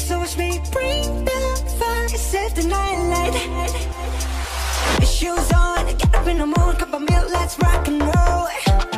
so watch me bring the fire, save the night light. Shoes on, get up in the mood, cup of milk, let's rock and roll.